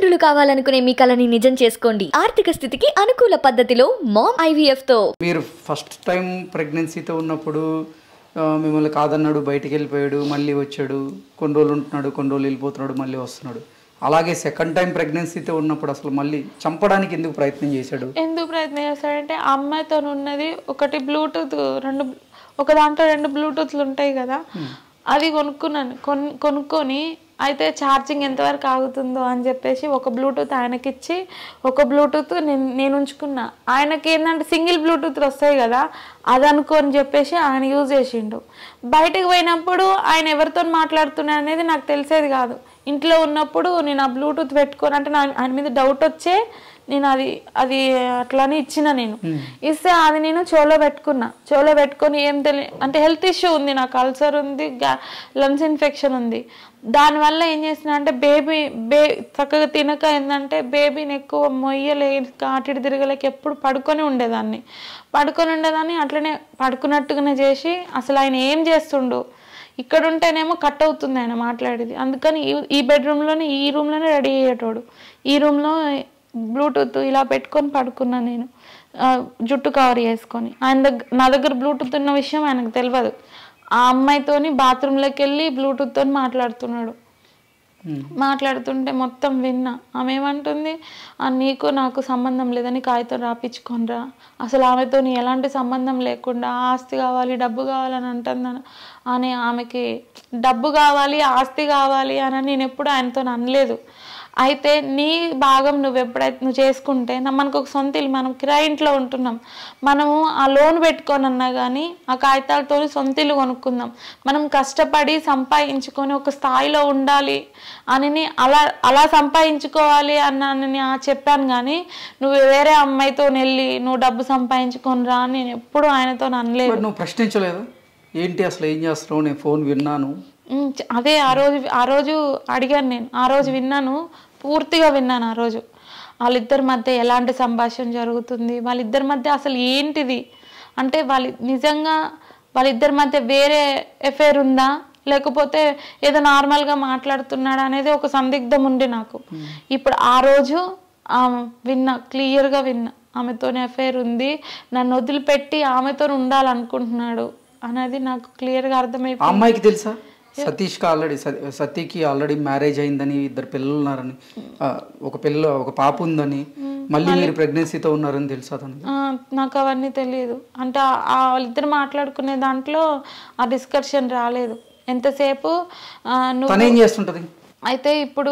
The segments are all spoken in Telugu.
తల్లిదండ్రులు కావాలనుకునే మీ కలని నిజం చేసుకోండి. ఆర్థిక స్థితికి అనుకూల పద్ధతిలో మామ్ IVF తో. మీరు ఫస్ట్ టైం ప్రెగ్నెన్సీతో ఉన్నప్పుడు మిమ్మల్ని కాదన్నాడు, బయటికి వెళ్ళిపోయాడు, మళ్ళీ వచ్చాడు, కొన్ని రోజులు ఉంటున్నాడు, కొన్ని రోజులు వెళ్ళిపోతున్నాడు, మళ్ళీ వస్తున్నాడు. అలాగే సెకండ్ టైం ప్రెగ్నెన్సీతో ఉన్నప్పుడు అసలు మళ్ళీ చంపడానికి ఎందుకు ప్రయత్నం చేశాడు? ఎందుకు ప్రయత్నం చేశాడంటే అమ్మాయితో ఉన్నది ఒకటి బ్లూటూత్, ఒక దాంట్లో 2 బ్లూటూత్లు ఉంటాయి కదా, అది కొనుక్కొని అయితే ఛార్జింగ్ ఎంతవరకు ఆగుతుందో అని చెప్పేసి ఒక బ్లూటూత్ ఆయనకి ఇచ్చి ఒక బ్లూటూత్ నేను ఉంచుకున్నా. ఆయనకి ఏంటంటే సింగిల్ బ్లూటూత్ వస్తాయి కదా, అది అనుకోని చెప్పేసి ఆయన యూజ్ చేసిండు. బయటకు పోయినప్పుడు ఆయన ఎవరితో మాట్లాడుతున్నా అనేది నాకు తెలిసేది కాదు. ఇంట్లో ఉన్నప్పుడు నేను ఆ బ్లూటూత్ పెట్టుకొని, అంటే ఆయన మీద డౌట్ వచ్చే నేను అది అట్లానే ఇచ్చిన. నేను ఇస్తే అది నేను చెవులో పెట్టుకొని ఏం అంటే హెల్త్ ఇష్యూ ఉంది, నాకు అల్సర్ ఉంది, లంగ్స్ ఇన్ఫెక్షన్ ఉంది. దానివల్ల ఏం చేసిన అంటే చక్కగా తినక ఏంటంటే బేబీని ఎక్కువ మొయ్యలేక అటు తిరగలేక ఎప్పుడు పడుకొని ఉండేదాన్ని. అట్లనే పడుకున్నట్టుగానే చేసి అసలు ఆయన ఏం చేస్తుండు, ఇక్కడ ఉంటేనేమో కట్ అవుతుంది ఆయన మాట్లాడేది. అందుకని ఈ బెడ్రూమ్లోనే, ఈ రూమ్లోనే రెడీ అయ్యేటోడు. ఈ రూమ్లో బ్లూటూత్ ఇలా పెట్టుకొని పడుకున్నా నేను, జుట్టు కవర్ చేసుకొని. నా దగ్గర బ్లూటూత్ ఉన్న విషయం ఆయనకు తెలియదు. ఆ అమ్మాయితోని బాత్రూంలోకి వెళ్ళి బ్లూటూత్తో మాట్లాడుతుంటే మొత్తం విన్నా. ఆమె ఏమంటుంది, నీకు నాకు సంబంధం లేదని కాగితం రాపించుకోనరా, అసలు ఆమెతో ఎలాంటి సంబంధం లేకుండా ఆస్తి కావాలి, డబ్బు కావాలని అంటుందని అని, ఆమెకి డబ్బు కావాలి, ఆస్తి కావాలి అని నేను ఎప్పుడు ఆయనతో అనలేదు. అయితే నీ భాగం నువ్వు చేసుకుంటే మనకు ఒక సొంత ఇల్లు, మనం కిరాయి ఇంట్లో ఉంటున్నాం, మనము ఆ లోన్ పెట్టుకొని అన్నా కానీ ఆ కాగితాలతో సొంత ఇల్లు కొనుక్కుందాం, మనం కష్టపడి సంపాదించుకొని ఒక స్థాయిలో ఉండాలి అని అలా సంపాదించుకోవాలి అని చెప్పాను. కానీ నువ్వు వేరే అమ్మాయితో వెళ్ళి నువ్వు డబ్బు సంపాదించుకొని రా అని నేను ఎప్పుడు ఆయనతో అనలేదు. నువ్వు ప్రశ్నించలేదు ఏంటి అసలు ఏం చేస్తున్నావు, నేను ఫోన్ విన్నాను, అదే ఆ రోజు అడిగాను నేను. ఆ రోజు విన్నాను, పూర్తిగా విన్నాను. ఆ రోజు వాళ్ళిద్దరి మధ్య ఎలాంటి సంభాషణ జరుగుతుంది, వాళ్ళిద్దరి మధ్య అసలు ఏంటిది అంటే నిజంగా వాళ్ళిద్దరి మధ్య వేరే ఎఫైర్ ఉందా, లేకపోతే ఏదో నార్మల్గా మాట్లాడుతున్నాడా అనేది ఒక సందిగ్ధం ఉండే నాకు. ఇప్పుడు ఆ రోజు క్లియర్గా విన్నా, ఆమెతోనే ఎఫైర్ ఉంది, నన్ను వదిలిపెట్టి ఆమెతో ఉండాలనుకుంటున్నాడు అనేది నాకు క్లియర్గా అర్థమైపోయింది. అమ్మాయికి తెలుసా సతీకి ఆల్రెడీ మ్యారేజ్ అయిందని, 2 పిల్లలు ఉన్నారని, ఒక పాప ఉందని, మళ్ళీ మీరు ప్రెగ్నెన్సీతో ఉన్నారని తెలుసా? నాకు అవన్నీ తెలియదు. అంటే వాళ్ళిద్దరు మాట్లాడుకునే దాంట్లో ఆ డిస్కషన్ రాలేదు ఎంతసేపు. ఏం చేస్తుంటది అయితే ఇప్పుడు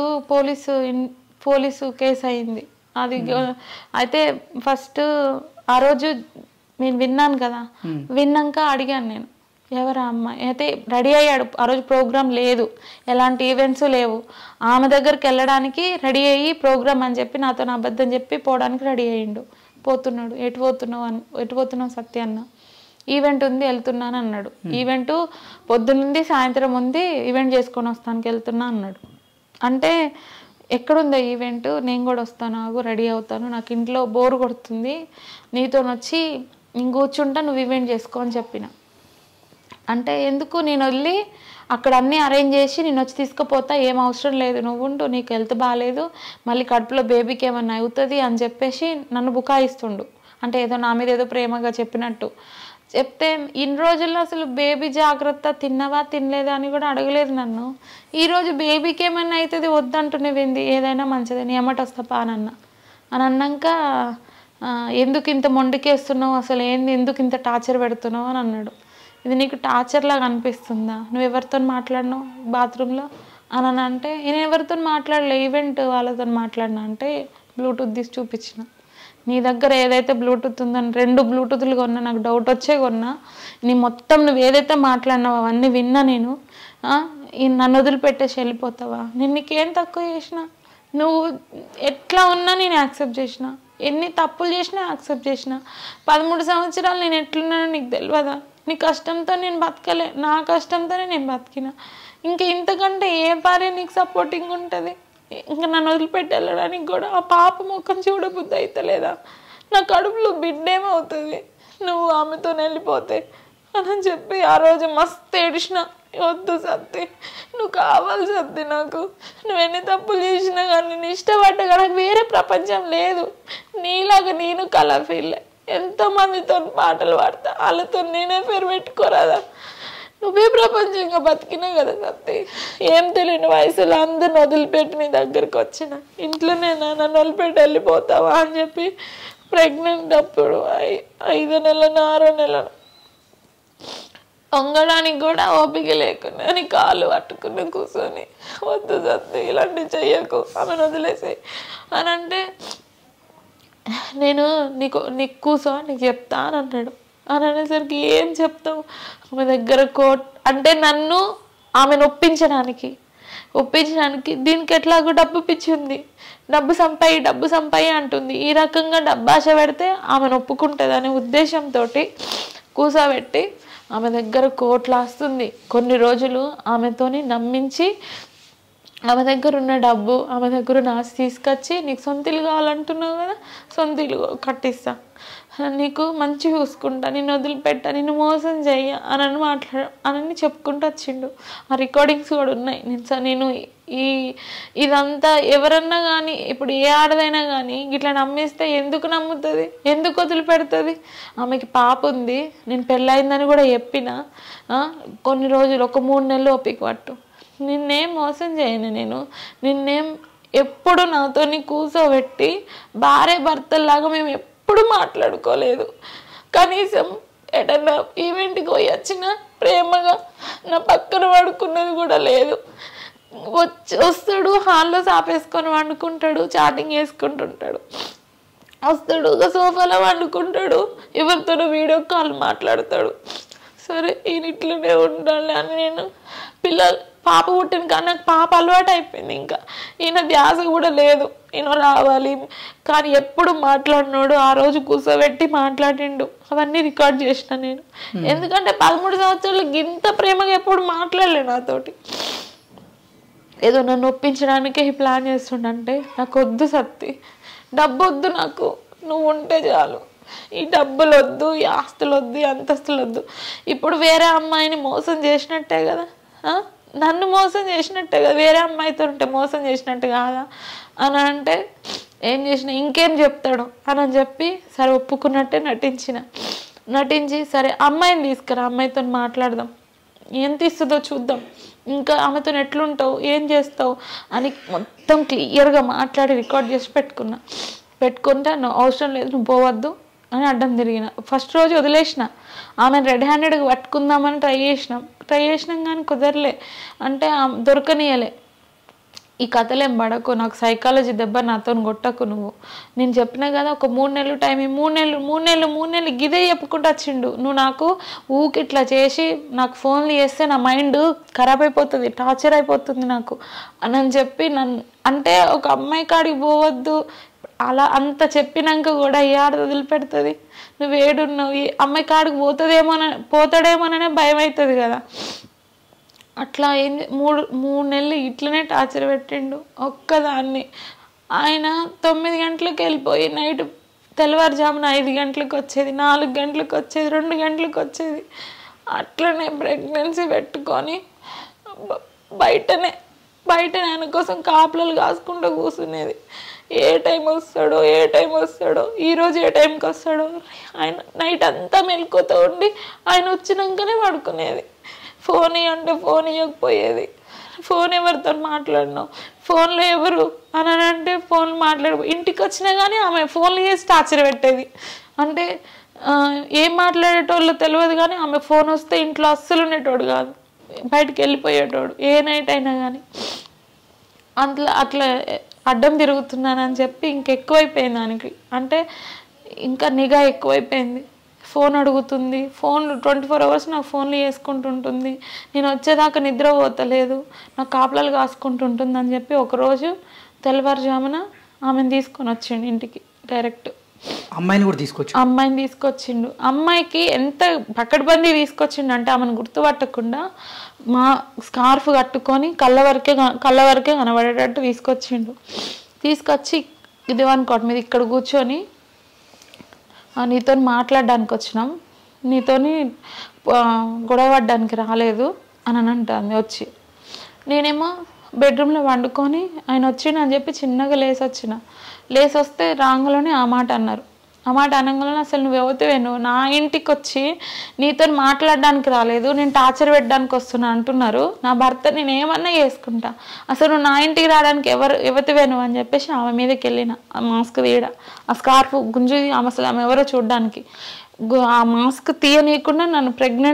పోలీసు కేసు అయింది అది. అయితే ఫస్ట్ ఆ రోజు నేను విన్నాను కదా, విన్నాక అడిగాను నేను, ఎవరా అమ్మాయి అయితే రెడీ అయ్యాడు. ఆ రోజు ప్రోగ్రామ్ లేదు, ఎలాంటి ఈవెంట్స్ లేవు. ఆమె దగ్గరికి వెళ్ళడానికి రెడీ అయ్యి ప్రోగ్రామ్ అని చెప్పి నాతో అబద్ధం చెప్పి పోవడానికి రెడీ అయ్యిండు. పోతున్నాడు. ఎటు పోతున్నావు సత్య అన్న, ఈవెంట్ ఉంది వెళ్తున్నాను అన్నాడు. ఈవెంట్ పొద్దునుంది సాయంత్రం ఉంది, ఈవెంట్ చేసుకొని వస్తానికి వెళ్తున్నా అన్నాడు. అంటే ఎక్కడుందో ఈవెంట్, నేను కూడా వస్తాను, రెడీ అవుతాను, నాకు ఇంట్లో బోర్ కొడుతుంది, నీతో వచ్చి నేను కూర్చుంటా, నువ్వు ఈవెంట్ చేసుకో అని చెప్పిన. అంటే ఎందుకు, నేను వెళ్ళి అక్కడ అన్నీ అరేంజ్ చేసి నేను వచ్చి తీసుకుపోతా, ఏం అవసరం లేదు, నువ్వు ఉండు, నీకు హెల్త్ బాగాలేదు, మళ్ళీ కడుపులో బేబీకి ఏమన్నా అవుతుంది అని చెప్పేసి నన్ను బుకాయిస్తుండు. అంటే ఏదో నా మీద ఏదో ప్రేమగా చెప్పినట్టు చెప్తే, ఇన్ని రోజుల్లో అసలు బేబీ జాగ్రత్త, తిన్నవా తినలేదా అని కూడా అడగలేదు నన్ను. ఈరోజు బేబీకి ఏమన్నా అవుతుంది వద్దంటున్నావేంది, ఏదైనా మంచిదని ఏమట వస్తాపా అని అన్నాక, ఎందుకు ఇంత మొండికేస్తున్నావు, అసలు ఏంది, ఎందుకు ఇంత టార్చర్ పెడుతున్నావు అని అన్నాడు. ఇది నీకు టార్చర్ లాగా అనిపిస్తుందా, నువ్వు ఎవరితో మాట్లాడినావు బాత్రూంలో అని అంటే, నేను ఎవరితో మాట్లాడలే, ఈవెంట్ వాళ్ళతో మాట్లాడినా అంటే బ్లూటూత్ తీసి చూపించిన. నీ దగ్గర ఏదైతే బ్లూటూత్ ఉందని 2 బ్లూటూత్లు కొన్నా, నాకు డౌట్ వచ్చే కొన్నా, నువ్వు ఏదైతే మాట్లాడినావు అవన్నీ విన్నా నేను. నన్ను వదిలిపెట్టేసి వెళ్ళిపోతావా, నేను నీకేం తక్కువ చేసిన, నువ్వు ఎట్లా ఉన్నా నేను యాక్సెప్ట్ చేసిన, ఎన్ని తప్పులు చేసినా యాక్సెప్ట్ చేసిన. 13 సంవత్సరాలు నేను ఎట్లున్నానో నీకు తెలియదా, నీ కష్టంతో నేను బతకలే, నా కష్టంతోనే నేను బతికిన, ఇంకా ఇంతకంటే ఏ భార్య నీకు సపోర్టింగ్ ఉంటుంది, ఇంకా నన్ను వదిలిపెట్టి వెళ్ళడానికి కూడా ఆ పాప ముఖం చూడబుద్ధి అవుతలేదా, నా కడుపులో బిడ్డేమవుతుంది నువ్వు ఆమెతో వెళ్ళిపోతే అని చెప్పి ఆ రోజు మస్తు వద్దు సత్తి, నువ్వు కావాలి సత్తి, నాకు నువ్వు ఎన్ని తప్పులు చేసినా కానీ నేను ఇష్టపడ్డా కానీ నాకు వేరే ప్రపంచం లేదు. నీలాగా నేను కలర్ఫుల్ ఎంతోమందితో పాటలు పాడతా, వాళ్ళతో నేనే పేరు పెట్టుకోరాదా? నువ్వే ప్రపంచంగా బతికినా కదా సత్తి. ఏం తెలియని వయసులో అందరిని వదిలిపెట్టి నీ దగ్గరికి వచ్చిన, ఇంట్లోనే నన్ను వదిలిపెట్టి వెళ్ళిపోతావా అని చెప్పి ప్రెగ్నెంట్ అప్పుడు 5వ నెలను 6వ నెలను వంగడానికి కూడా ఓపిక లేకుండా నీ కాళ్ళు పట్టుకుని కూర్చొని వద్దు సత్తి ఇలాంటివి చెయ్యకు, ఆమెను వదిలేసాయి అని అంటే, నేను నీకు కూర్చో నీకు చెప్తా అని అన్నాడు. అని అనేసరికి ఏం చెప్తావు? ఆమె దగ్గర అంటే నన్ను ఆమెను ఒప్పించడానికి దీనికి ఎట్లాగో డబ్బు పిచ్చి ఉంది, డబ్బు సంపాయి అంటుంది. ఈ రకంగా డబ్బు ఆశ పెడితే ఆమెను ఒప్పుకుంటుంది అనే ఉద్దేశంతో కూర్చోబెట్టి ఆమె దగ్గర కోట్లాస్తుంది. కొన్ని రోజులు ఆమెతోని నమ్మించి ఆమె దగ్గర ఉన్న డబ్బు ఆమె దగ్గర ఉన్న ఆస్తి తీసుకొచ్చి, నీకు సొంత ఇల్లు కావాలంటున్నావు కదా, సొంత ఇల్లు కట్టిస్తా, నీకు మంచి చూసుకుంటా, నిన్ను వదిలిపెట్టా, నిన్ను మోసం చెయ్య అని చెప్పుకుంటూ వచ్చిండు. ఆ రికార్డింగ్స్ కూడా ఉన్నాయి. నేను ఇదంతా ఎవరన్నా కానీ ఇప్పుడు ఏ ఆడదైనా కానీ ఇట్లా నమ్మిస్తే ఎందుకు నమ్ముతుంది, ఎందుకు వదిలిపెడుతుంది? ఆమెకి పాప ఉంది, నేను పెళ్ళయిందని కూడా చెప్పిన. కొన్ని రోజులు 1-3 నెలలు ఓపిక పట్టు, నిన్నేం మోసం చేయను, నిన్నేం ఎప్పుడు నాతో కూర్చోబెట్టి భార్య భర్తల్లాగా మేము ఎప్పుడు మాట్లాడుకోలేదు. కనీసం ఎటన్నా ఈవెంట్కి పోయి వచ్చినా ప్రేమగా నా పక్కన పడుకున్నది కూడా లేదు. వస్తాడు, హాల్లో సాపేసుకొని వండుకుంటాడు, చాటింగ్ చేసుకుంటుంటాడు, వస్తాడు ఒక సోఫాలో వండుకుంటాడు, ఎవరితోనో వీడియో కాల్ మాట్లాడతాడు. సరే ఈయన ఇట్లనే ఉండాలి అని నేను పాప పుట్టిన కానీ నాకు పాప అలవాటు అయిపోయింది. ఇంకా ఈయన ధ్యాస కూడా లేదు, ఈయన రావాలి కానీ ఎప్పుడు మాట్లాడినాడు. ఆ రోజు కూర్చోబెట్టి మాట్లాడిండు, అవన్నీ రికార్డ్ చేసిన నేను. ఎందుకంటే 13 సంవత్సరాలు ఇంత ప్రేమగా ఎప్పుడు మాట్లాడలే నాతోటి. ఏదో నన్ను ఒప్పించడానికే ఈ ప్లాన్ చేస్తుండంటే, నాకు వద్దు సత్తి, డబ్బు వద్దు, నాకు నువ్వు ఉంటే చాలు, ఈ డబ్బులు వద్దు, ఈ ఆస్తులు వద్దు, ఈ అంతస్తులు వద్దు. ఇప్పుడు వేరే అమ్మాయిని మోసం చేసినట్టే కదా, నన్ను మోసం చేసినట్టే కదా, వేరే అమ్మాయితో ఉంటే మోసం చేసినట్టు కాదా అని అంటే, ఏం చేసిన ఇంకేం చెప్తాడు అని చెప్పి సరే ఒప్పుకున్నట్టే నటించి సరే అమ్మాయిని తీసుకురా, అమ్మాయితో మాట్లాడదాం, ఎంత ఇస్తుందో చూద్దాం, ఇంకా ఆమెతో ఎట్లుంటావు, ఏం చేస్తావు అని మొత్తం క్లియర్గా మాట్లాడి రికార్డ్ చేసి పెట్టుకుంటే, నువ్వు అవసరం లేదు, నువ్వు పోవద్దు అని అడ్డం తిరిగిన. ఫస్ట్ రోజు వదిలేసిన, ఆమెను రెడ్ హ్యాండెడ్గా పట్టుకుందామని ట్రై చేసినాం కానీ కుదరలే, అంటే దొరకనియలే. ఈ కథలేం పడకు, నాకు సైకాలజీ దెబ్బ నాతో కొట్టకు నువ్వు, నేను చెప్పినా కదా ఒక 3 నెలలు టైం, 3 నెలలు గిదే చెప్పుకుంటూ వచ్చిండు. నువ్వు నాకు ఊకి ఇట్లా చేసి నాకు ఫోన్లు చేస్తే నా మైండ్ ఖరాబ్ అయిపోతుంది, టార్చర్ అయిపోతుంది నాకు అని చెప్పి అంటే ఒక అమ్మాయి కాడికి పోవద్దు అలా అంత చెప్పినాక కూడా ఈ ఆడ వదిలిపెడుతుంది. నువ్వు ఏడున్నావు, ఈ అమ్మాయి కాడికి పోతాడేమోననే భయం అవుతుంది కదా. అట్లా ఏంది 3 నెలలు ఇట్లనే టార్చర్ పెట్టిండు ఒక్కదాన్ని. ఆయన 9 గంటలకు వెళ్ళిపోయి నైట్ తెల్లవారుజామున 5 గంటలకు వచ్చేది, 4 గంటలకు వచ్చేది, 2 గంటలకు వచ్చేది. అట్లనే ప్రెగ్నెన్సీ పెట్టుకొని బయటనే ఆయన కోసం కాపులలు కాసుకుంటూ కూర్చునేది. ఏ టైం వస్తాడో, ఈరోజు ఏ టైంకి వస్తాడో. ఆయన నైట్ అంతా మెలుకుతూ ఉండి ఆయన వచ్చినాకనే పడుకునేది. ఫోన్ అంటే ఫోన్ ఇవ్వకపోయేది. ఫోన్ ఎవరితో మాట్లాడినావు, ఫోన్లో ఎవరు అని అంటే ఫోన్లు ఇంటికి వచ్చినా కానీ ఆమె ఫోన్లు చేసి టార్చర్ పెట్టేది. అంటే ఏం మాట్లాడేటోళ్ళు తెలియదు కానీ ఆమె ఫోన్ వస్తే ఇంట్లో అస్సలు ఉండేటోడు కాదు, బయటికి వెళ్ళిపోయేటోడు ఏ నైట్ అయినా కానీ. అట్లా అడ్డం తిరుగుతున్నానని చెప్పి ఇంకెక్కువైపోయింది దానికి. అంటే ఇంకా నిఘా ఎక్కువైపోయింది. ఫోన్ అడుగుతుంది, ఫోన్ 24 అవర్స్ నాకు ఫోన్లు చేసుకుంటుంటుంది, నేను వచ్చేదాకా నిద్ర పోతలేదు, నాకు కాపలాలు కాసుకుంటుంటుంది అని చెప్పి ఒకరోజు తెల్లవారుజామున ఆమెను తీసుకొని వచ్చిండు ఇంటికి డైరెక్ట్. అమ్మాయిని తీసుకొచ్చిండు. అమ్మాయికి ఎంత పక్కడబందీ తీసుకొచ్చిండు అంటే ఆమెను గుర్తుపట్టకుండా మా స్కార్ఫ్ కట్టుకొని కళ్ళ వరకే కనబడేటట్టు తీసుకొచ్చి దివాన్ కాట్ మీద ఇక్కడ కూర్చొని, నీతో మాట్లాడడానికి వచ్చినాం, నీతోని గొడవ పడ్డానికి రాలేదు, అని అంటుంది వచ్చి. నేనేమో బెడ్రూమ్లో వండుకొని ఆయన వచ్చిన అని చెప్పి చిన్నగా లేసి వస్తే రాంగలోనే ఆ మాట అన్నారు. ఆ మాట అనగానే అసలు నువ్వు ఎవరివే, నువ్వు నా ఇంటికి వచ్చి నీతో మాట్లాడడానికి రాలేదు, నేను టార్చర్ పెట్టడానికి వస్తున్నా అంటున్నారు, నా భర్త నేను ఏమన్నా చేసుకుంటా, అసలు నువ్వు నా ఇంటికి రావడానికి ఎవరివే నువ్వు అని చెప్పేసి ఆమె మీదకి వెళ్ళిన. ఆ మాస్క్ తీయడ, ఆ స్కార్ఫ్ గుంజు అసలు ఆమె ఎవరో చూడడానికి ఆ మాస్క్ తీయనీయకుండా నన్ను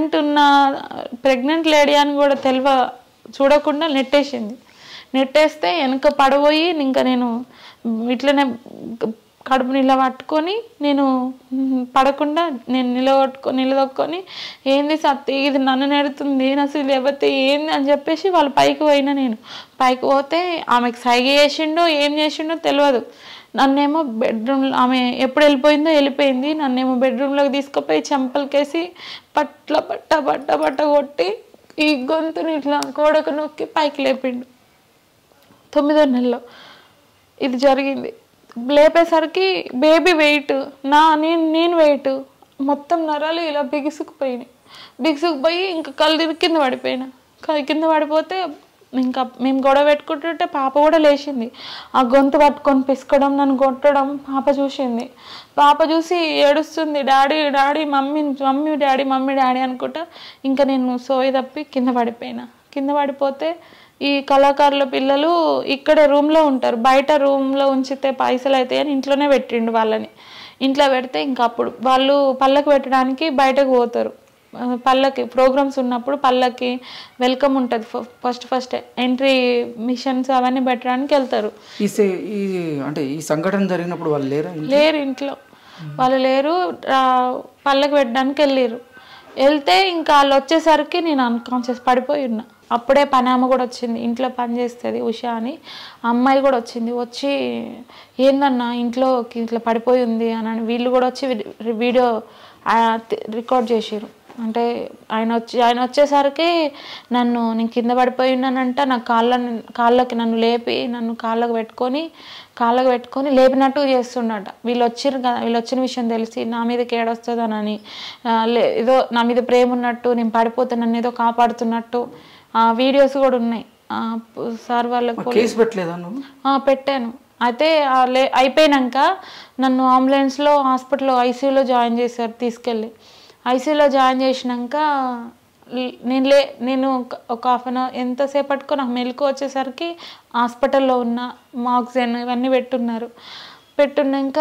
ప్రెగ్నెంట్ లేడీ అని కూడా చూడకుండా నెట్టేస్తే వెనక పడబోయి ఇంకా నేను ఇట్లనే కడుపు నిలబట్టుకొని నేను పడకుండా నేను నిలదొక్కొని ఏంది సత్తి ఇది నన్ను నెడుతుంది, అసలు లేకపోతే ఏంది అని చెప్పేసి వాళ్ళు పైకి పోయినా. నేను పైకి పోతే ఆమెకు సైగ చేసిండో ఏం చేసిండో తెలియదు. నన్నేమో బెడ్రూమ్లో ఆమె ఎప్పుడు వెళ్ళిపోయింది, నన్నేమో బెడ్రూమ్లోకి తీసుకుపోయి చెంపలకేసి పట్ట కొట్టి ఈ గొంతుని ఇట్లా గోడకు నొక్కి పైకి లేపిండు. 9వ నెలలో ఇది జరిగింది. లేపేసరికి బేబీ వెయిట్ నేను వెయిట్ మొత్తం నరాలు ఇలా బిగుసుకుపోయి ఇంకా కళ్ళు తిరిగి కింద పడిపోతే ఇంకా మేము గొడవ పెట్టుకుంటుంటే పాప కూడా లేచింది. ఆ గొంతు పట్టుకొని పిసుకడం, నన్ను కొట్టడం పాప చూసింది. పాప చూసి ఏడుస్తుంది, డాడీ మమ్మీ డాడీ అనుకుంటా. ఇంకా నేను సోయి తప్పి కింద పడిపోతే ఈ కళాకారుల పిల్లలు ఇక్కడే రూమ్లో ఉంటారు, బయట రూమ్లో ఉంచితే పైసలు అవుతాయని ఇంట్లోనే పెట్టిండు వాళ్ళని. ఇంట్లో పెడితే ఇంకా అప్పుడు వాళ్ళు పళ్ళకి పెట్టడానికి బయటకు పోతారు. పళ్ళకి ప్రోగ్రామ్స్ ఉన్నప్పుడు పళ్ళకి వెల్కమ్ ఉంటుంది, ఫస్ట్ ఎంట్రీ మిషన్స్ అవన్నీ పెట్టడానికి వెళ్తారు. అంటే ఈ సంఘటన జరిగినప్పుడు వాళ్ళు లేరు ఇంట్లో, వాళ్ళు లేరు. పళ్ళకి పెట్టడానికి వెళ్తే ఇంకా వాళ్ళు వచ్చేసరికి నేను అన్కాన్షియస్ పడిపోయి ఉన్నా. అప్పుడే పనామ కూడా వచ్చింది, ఇంట్లో పని చేస్తుంది ఉషా అని, అమ్మాయి కూడా వచ్చి ఏందన్నా ఇంట్లోకి ఇట్లా పడిపోయి ఉంది అని వీళ్ళు కూడా వచ్చి వీడియో రికార్డ్ చేసారు. అంటే ఆయన వచ్చేసరికి నేను కింద పడిపోయి ఉన్నానంట, నా కాళ్ళకి నన్ను లేపి నన్ను కాళ్ళకు పెట్టుకొని లేపినట్టు చేస్తున్నట. వీళ్ళు వచ్చిన విషయం తెలిసి నా మీదకి ఏడొస్తుందనని, ఏదో నా మీద ప్రేమ ఉన్నట్టు, నేను పడిపోతే నన్ను ఏదో కాపాడుతున్నట్టు ఆ వీడియోస్ కూడా ఉన్నాయి. సార్ వాళ్ళకి పెట్టాను. అయితే అయిపోయినాక నన్ను అంబులెన్స్లో హాస్పిటల్లో ఐసీయూలో జాయిన్ చేశారు. తీసుకెళ్ళి ఐసీయూలో జాయిన్ చేసినాక నేను ఒక హాఫ్ అన్ అవర్ ఎంతసేపటికో నాకు మెలకు వచ్చేసరికి హాస్పిటల్లో ఉన్న ఆక్సిజన్ ఇవన్నీ పెట్టున్నాక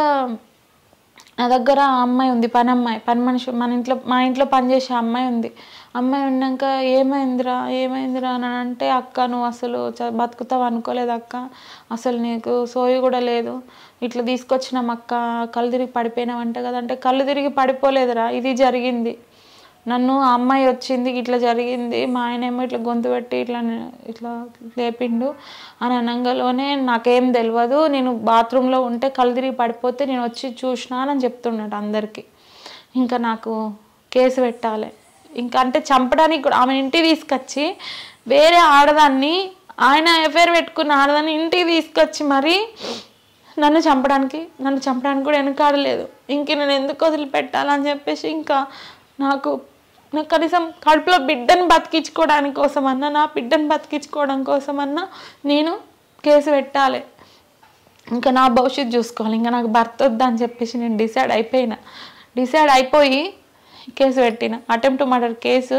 నా దగ్గర అమ్మాయి ఉంది, పని మనిషి, మా ఇంట్లో పనిచేసే అమ్మాయి ఉంది. అమ్మాయి ఉన్నాక ఏమైందిరా అని అంటే, అక్క నువ్వు అసలు బతుకుతావు అనుకోలేదు అక్క, అసలు నీకు సోయి కూడా లేదు, ఇట్లా తీసుకొచ్చినాం అక్క, కళ్ళు తిరిగి పడిపోయినావంట కదా అంటే, కళ్ళు తిరిగి పడిపోలేదురా, ఇది జరిగింది, నన్ను ఆ అమ్మాయి వచ్చింది ఇట్లా జరిగింది, మా ఆయనేమో ఇట్లా గొంతు పెట్టి ఇట్లా లేపిండు అని అనగానే నాకేం తెలియదు, నేను బాత్రూంలో ఉంటే కళ్ళు తిరిగి పడిపోతే నేను వచ్చి చూసినానని చెప్తున్నాడు అందరికీ. ఇంకా నాకు కేసు పెట్టాలి, ఇంకా అంటే చంపడానికి కూడా ఆమె ఇంటికి తీసుకొచ్చి వేరే ఆడదాన్ని, ఆయన ఎఫ్ఐఆర్ పెట్టుకున్న ఆడదాన్ని ఇంటికి తీసుకొచ్చి మరి నన్ను చంపడానికి కూడా వెనకాడలేదు. ఇంక నేను ఎందుకు వదిలిపెట్టాలని చెప్పేసి ఇంకా నాకు కనీసం కడుపులో బిడ్డను బతికించుకోవడానికి కోసమన్నా, నా బిడ్డను బతికించుకోవడం కోసమన్నా నేను కేసు పెట్టాలి, ఇంకా నా భవిష్యత్తు చూసుకోవాలి, ఇంకా నాకు భర్త వద్దని చెప్పేసి నేను డిసైడ్ అయిపోయి కేసు పెట్టిన. అటెంప్ట్ మర్డర్ కేసు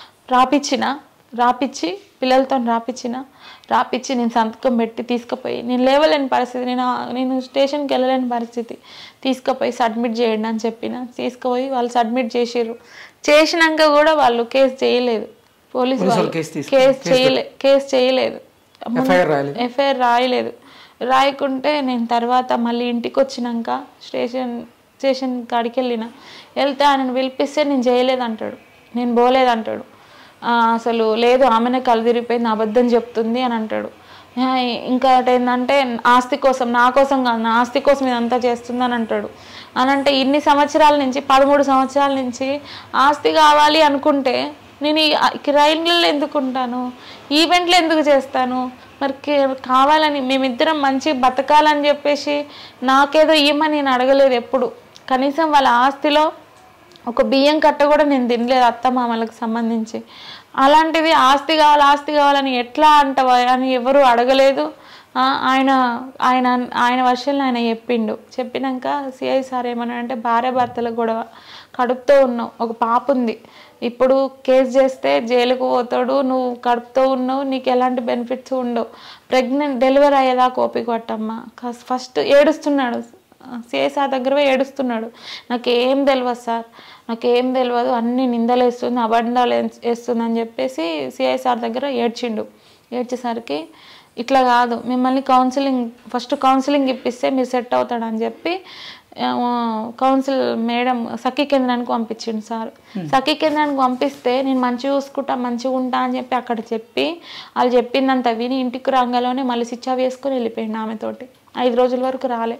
రాపిచ్చి పిల్లలతో రాపిచ్చి నేను సంతకం పెట్టి తీసుకుపోయి, నేను లేవలేని పరిస్థితి, నేను స్టేషన్కి వెళ్ళలేని పరిస్థితి, తీసుకుపోయి సబ్మిట్ చేయండి అని తీసుకుపోయి వాళ్ళు సబ్మిట్ చేసినాక కూడా వాళ్ళు కేసు చేయలేదు, పోలీసు వాళ్ళు కేసు చేయలేదు, ఎఫ్ఐఆర్ రాయలేదు. రాయకుంటే నేను తర్వాత మళ్ళీ ఇంటికి వచ్చినాక స్టేషన్ కాడికి వెళ్తే ఆయనను పిలిపిస్తే నేను చేయలేదంటాడు, నేను పోలేదంటాడు, అసలు లేదు ఆమెనే కళ్ళు తిరిగిపోయింది, అబద్ధం చెప్తుంది అని అంటాడు. ఇంకోటి ఏంటంటే ఆస్తి కోసం, నా కోసం కాదు, నా ఆస్తి కోసం ఇదంతా చేస్తుందని అంటాడు. అని అంటే ఇన్ని సంవత్సరాల నుంచి 13 సంవత్సరాల నుంచి ఆస్తి కావాలి అనుకుంటే నేను కిరాయిలలో ఎందుకు ఉంటాను, ఈవెంట్లు ఎందుకు చేస్తాను, మరి కావాలని మేమిద్దరం మంచి బతకాలని చెప్పేసి నాకేదో ఇవ్వమని నేను అడగలేదు ఎప్పుడు. కనీసం వాళ్ళ ఆస్తిలో ఒక బియ్యం కట్ట కూడా నేను తినలేదు అత్తమామలకు సంబంధించి. అలాంటిది ఆస్తి కావాలని ఎట్లా అంటవా అని ఎవరు అడగలేదు. ఆయన ఆయన ఆయన వర్షన్లో ఆయన చెప్పినాక సిఐ సార్ ఏమన్నాడంటే, భార్య భర్తల గొడవ, కడుపుతో ఉన్నావు, ఒక పాప ఉంది, ఇప్పుడు కేసు చేస్తే జైలుకు పోతాడు, నువ్వు కడుపుతో ఉన్నావు, నీకు ఎలాంటి బెనిఫిట్స్ ఉండవు, డెలివరీ అయ్యేదాకా ఓపిక పట్టమ్మా. ఫస్ట్ ఏడుస్తున్నాడు, సిఐ సార్ దగ్గర ఏడుస్తున్నాడు, నాకేం తెలియదు సార్, నాకేం తెలియదు, అన్ని నిందలు వేస్తుంది, అబద్ధాలు వేస్తుంది అని చెప్పేసి సిఐ సార్ దగ్గర ఏడ్చేసరికి, ఇట్లా కాదు, మిమ్మల్ని ఫస్ట్ కౌన్సిలింగ్ ఇప్పిస్తే మీరు సెట్ అవుతాడని చెప్పి కౌన్సిల్ మేడం సఖీ కేంద్రానికి పంపించిండు సార్. సఖీ కేంద్రానికి పంపిస్తే నేను మంచిగా ఉంటా అని చెప్పి అక్కడ చెప్పి వాళ్ళు చెప్పిందంత విని ఇంటికి రాగానే మళ్ళీ స్విచ్ ఆఫ్ వేసుకొని వెళ్ళిపోయిండు ఆమెతోటి. 5 రోజుల వరకు రాలే.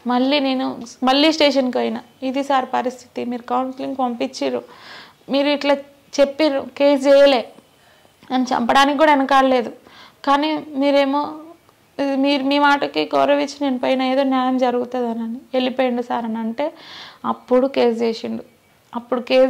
మళ్ళీ స్టేషన్కి పోయినా, ఇది సార్ పరిస్థితి, మీరు కౌన్సిలింగ్ పంపించారు, మీరు ఇట్లా చెప్పిర్రు, కేసు చేయలే, నన్ను చంపడానికి కూడా వెనకాడలేదు, కానీ మీరేమో మీ మాటకి గౌరవించి నేను పైన ఏదో న్యాయం జరుగుతుంది అని వెళ్ళిపోయిండు సార్ అని అంటే, అప్పుడు కేసు చేసిండు. అప్పుడు కేసు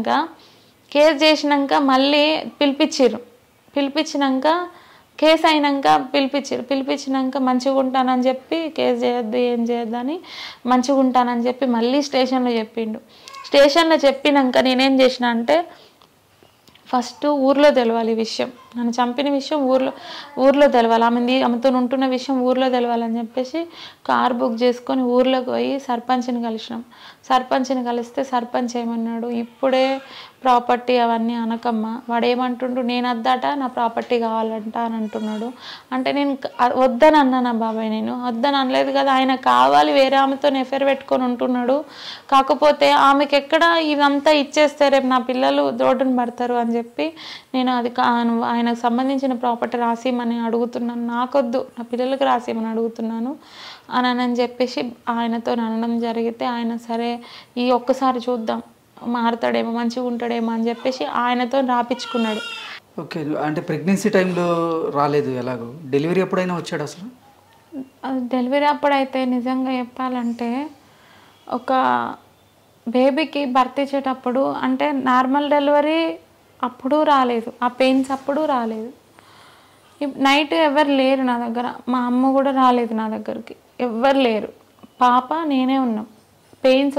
చేసినాక మళ్ళీ పిలిపించినాక కేసు అయినాక పిలిపించినాక మంచిగా ఉంటానని చెప్పి, కేసు చేయొద్దు ఏం చేయొద్దు అని మంచిగా ఉంటానని చెప్పి మళ్ళీ స్టేషన్లో చెప్పిండు. స్టేషన్లో చెప్పినాక నేనేం చేసిన అంటే, ఫస్ట్ ఊర్లో తెలవాలి ఈ విషయం, నన్ను చంపిన విషయం ఊర్లో తెలవాలి, ఆమెతో ఉంటున్న విషయం ఊర్లో తెలవాలని చెప్పేసి కార్ బుక్ చేసుకొని ఊర్లోకి పోయి సర్పంచ్ని కలిస్తే సర్పంచ్ ఏమన్నాడు, ఇప్పుడే ప్రాపర్టీ అవన్నీ అనకమ్మా, వాడు ఏమంటుండు, నేను వద్దాట నా ప్రాపర్టీ కావాలంట అని అంటున్నాడు. అంటే నేను వద్దని అన్నానా బాబాయ్, నేను వద్దని అనలేదు కదా, ఆయన కావాలి, వేరే ఆమెతో ఎఫైర్ పెట్టుకొని ఉంటున్నాడు, కాకపోతే ఆమెకి ఎక్కడ ఇదంతా ఇచ్చేస్తే రేపు నా పిల్లలు రోడ్డును పడతారు అని చెప్పి నేను అది ఆయనకు సంబంధించిన ప్రాపర్టీ రాసిమని అడుగుతున్నాను, నాకొద్దు, నా పిల్లలకి రాసిమని అడుగుతున్నాను అని చెప్పేసి ఆయనతో అనడం జరిగితే, ఆయన సరే ఈ ఒక్కసారి చూద్దాం, మారుతాడేమో, మంచిగా ఉంటాడేమో అని చెప్పేసి ఆయనతో రాపించుకున్నాడు. ఓకే, అంటే ప్రెగ్నెన్సీ టైంలో రాలేదు, ఎలాగో డెలివరీ ఎప్పుడైనా వచ్చాడు అసలు? డెలివరీ అప్పుడైతే నిజంగా చెప్పాలంటే, ఒక బేబీకి బర్త్ ఇచ్చేటప్పుడు అంటే నార్మల్ డెలివరీ అప్పుడు రాలేదు, ఆ పెయిన్స్ అప్పుడు రాలేదు. నైట్ ఎవరు లేరు నా దగ్గర, మా అమ్మ కూడా రాలేదు నా దగ్గరికి, ఎవ్వరు లేరు, పాప నేనే ఉన్నాం. పెయిన్స్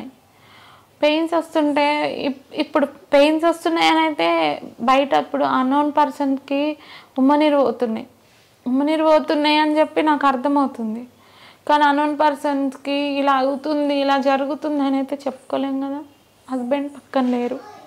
వస్తుంటే ఇప్పుడు పెయిన్స్ వస్తున్నాయని అయితే బయట ఇప్పుడు అన్నోన్ పర్సన్కి ఉమ్మనీరు పోతున్నాయి అని చెప్పి నాకు అర్థమవుతుంది, కానీ అన్నోన్ పర్సన్స్కి ఇలా అవుతుంది ఇలా జరుగుతుంది అని అయితే చెప్పుకోలేం కదా. హస్బెండ్ పక్కన లేరు,